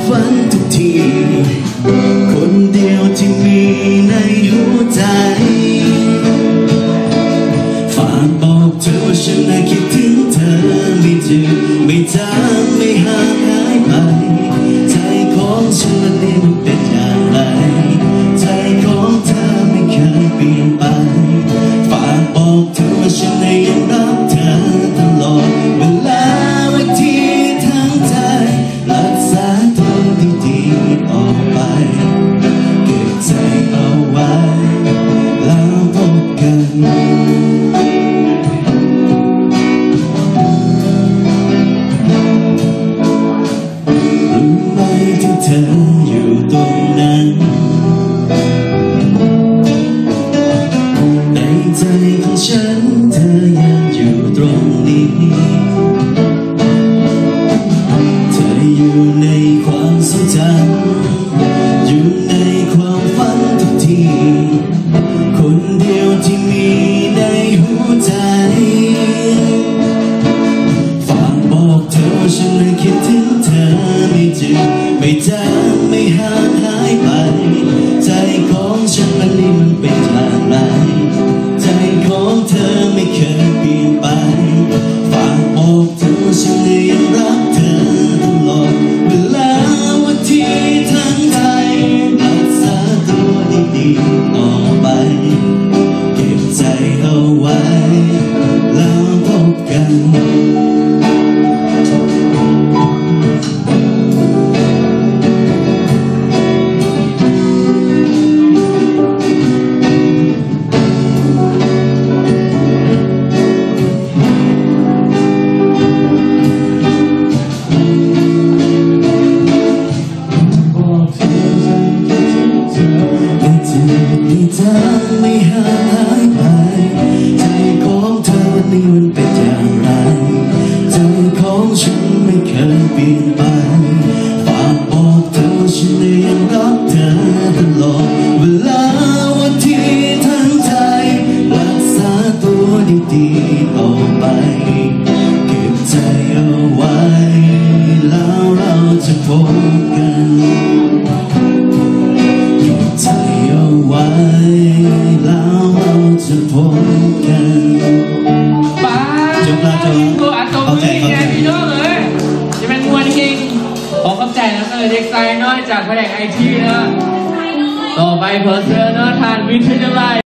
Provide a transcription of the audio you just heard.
ฝันทุกทีคนเดียวที่มีในหัวใจฝากบอกเธอว่าฉันน่ะคิดถึงเธอไม่จืดไม่จางไม่ห่างหายไปใจของฉันวันนี้มันเป็นอย่างไรใจของเธอไม่เคยเปลี่ยนไปฝากบอกเธอว่าฉันน่ะยังรักเธอตลอดเวลาวันที่ทั้งใจรักษาตัวดีๆออกไปเก็บใจเอาไว้แล้วพบกันเธออยู่ตรงนั้นในใจของฉันเธอยังอยู่ตรงนี้เธออยู่ในความทรงจำอยู่ในความฝันทุกทีคนเดียวที่มีในหัวใจฝากบอกเธอว่าฉันนั้นคิดถึงเธอไม่จืดไม่จางไม่ห่างหายไปใจของฉันวันนี้มันเป็นอย่างไรใจของเธอไม่เคยเปลี่ยนไปฝากบอกเธอว่าฉันยังรักเธอตลอดเวลาวันที่ทั้งใจรักษาตัวดีๆต่อไปเก็บใจเอาไว้แล้วพบกันเธอไม่ห่างหายไปใจของเธอวันนี้มันเป็นอย่างไรใจของฉันไม่เคยเปลี่ยนไปฝากบอกเธอว่าฉันยังรักเธอตลอดเวลาวันที่ทั้งใจรักษาตัวดีๆต่อไปเก็บใจเอาไว้แล้วเราจะพบกันใจเอาไว้แล้วเราจะพบกันป้าจบแล้วตัวอัตโตมือแกพี่น้องเลยจะเป็นมวยจริงขอขอบใจนะเด็กชายน้อยจากแผนกไอทีนะต่อไปเพอร์เซอร์เนอร์ทานวิทยาลัย